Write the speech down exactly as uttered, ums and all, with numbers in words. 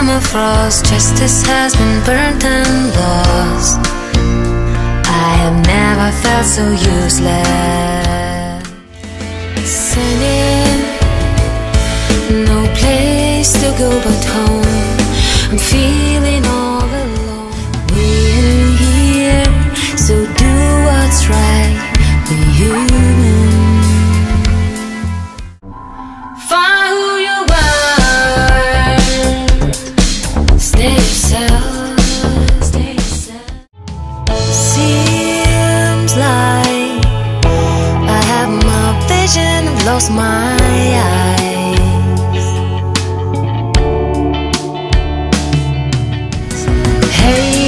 permafrost, justice has been burnt and lost. I have never felt so useless. Singing, no place to go but home. I'm feeling all alone. We're here, so do what's right for you. Find who you are. Stay yourself. Stay yourself. Seems like I have my vision, I've lost my eyes. Hey,